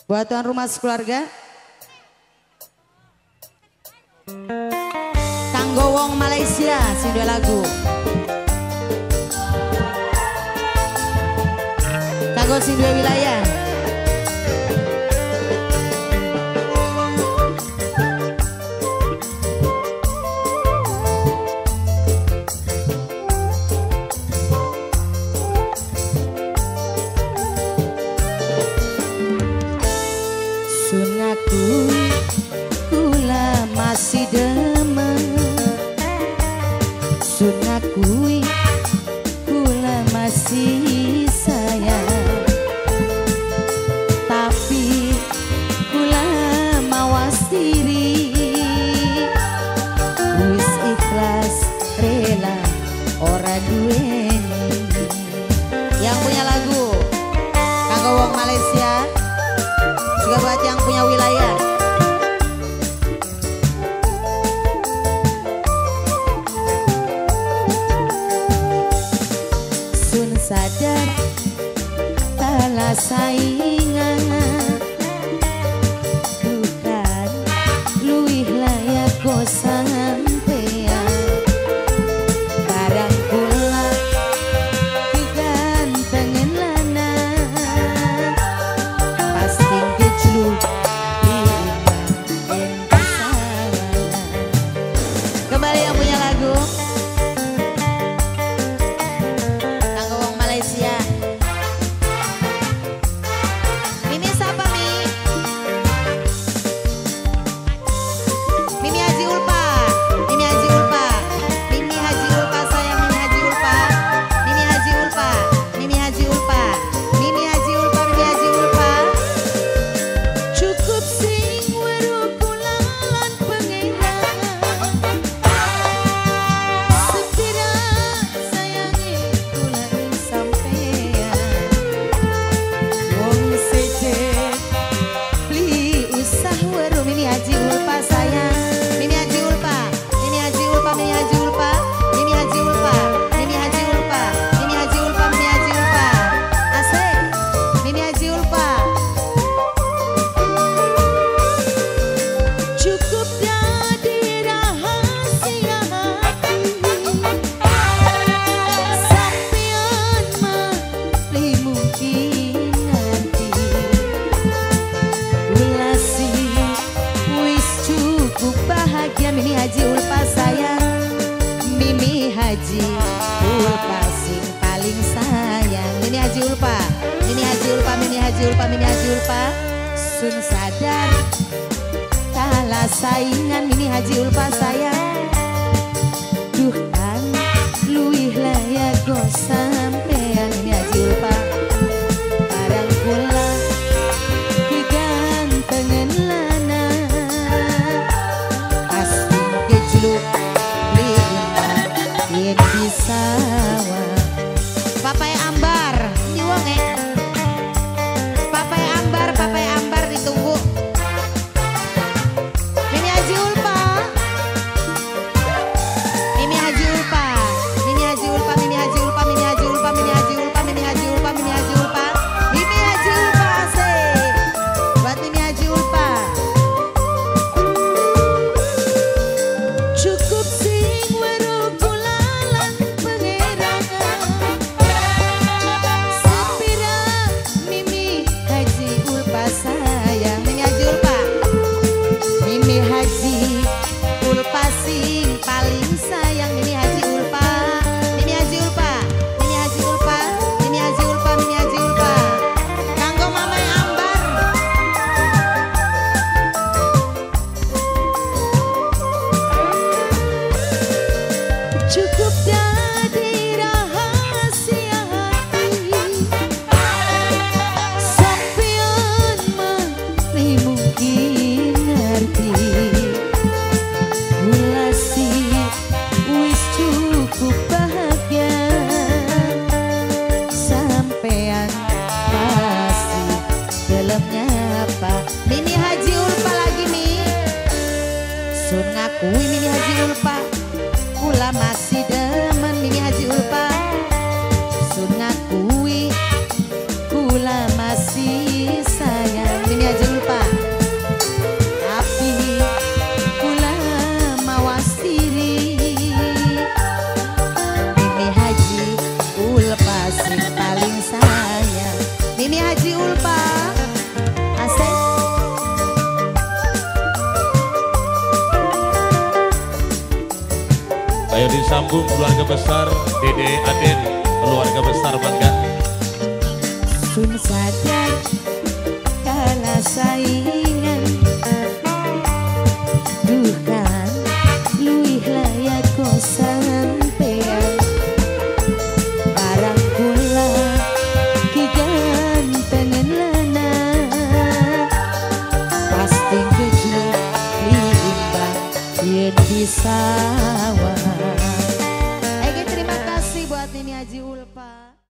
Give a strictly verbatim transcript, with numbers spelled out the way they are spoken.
Buat tuan rumah sekeluarga. Kanggo wong Malaysia sing dua lagu. Kanggo sing dua wilayah. Sunatku kula masih demen, sunatku kula masih sayang, tapi kula mawas diri, wis ikhlas rela ora duweni. Yang punya lagu kanggo wong Malaysia, juga buat yang punya wilayah. Sun sadar kalah saingan, bukan luwih layak go sampean. Barang kula digantengen lanang, pasti keclu kembali yang punya lagu kanggo wong Malaysia. Mimi siapa Mi? Mimi Haji Ulpa, Mimi Haji Ulpa, Mimi Haji Ulpa sayang, Mimi Haji Ulpa, Mimi Haji Ulpa, Mimi Haji Ulpa, Mimi Haji Ulpa, Mimi Haji Ulpa. Cukup sing weruh kula lan pengenan, sepira sayangi kula ing sampean. Wong sejek beli usah weruh Mimi Haji Ulpa sayang, Mimi Haji Ulpa, Mimi Haji Ulpa, Mimi Haji Ulpa, Mimi Haji Ulpa, Mimi Haji Ulpa, Mimi Haji Ulpa, Mimi Haji Ulpa. Asik, Mimi Haji Ulpa. Cukup jadi rahasia hati, sampean mah li mungkin nanti. Kula sih wis cukup bahagia, Mimi Haji Ulpa sayang, Mimi Haji Ulpa sing paling sayang. Mimi Haji Ulpa, Mimi Haji Ulpa, Mimi Haji Ulpa, Mimi Haji Ulpa. Sun sadar kalah saingan, Mimi Haji Ulpa sayang, duh kan luwih layak go sampean. Mimi Haji Ulpa, barang kula digantengen lanang, pasti kejluk lima yen bisa wah. Papai ambar ini wong e, papai ambar, papai ambar ditunggu. Mimi Haji Ulpa, Mimi Haji Ulpa, Mimi Haji Ulpa, Mimi Haji Ulpa, Mimi Haji Ulpa, Mimi Haji Ulpa, Mimi Haji Ulpa, Mimi Haji Ulpa, Mimi Haji Ulpa asik. Buat Mimi Haji Ulpa. Cukup sing weruh kula lan pengerangan, sepira Mimi Haji Ulpa sayang, Mimi Haji Ulpa, Mimi Haji Ulpa sing paling sayang, Mimi Haji Ulpa, Mimi Haji Ulpa, Mimi Haji Ulpa, Mimi Haji Ulpa, Mimi Haji Ulpa. Kanggo Mamai Ambar. Cukup jadi rahasia hati, sampean mah li mungkin ngerti. Kula sih wis cukup bahagia, sampean pasti gelem nyapa. Mimi Haji Ulpa lagi Mi. Sun ngakui Mimi Haji Ulpa, kula masih demen Mimi Haji Ulpa. Sun ngakui kula masih sayang Mimi Haji Mimi Haji Ulpa. Asik. Ayo disambung keluarga besar Dede Aden, keluarga besar Bangga. Sun sadar kala saya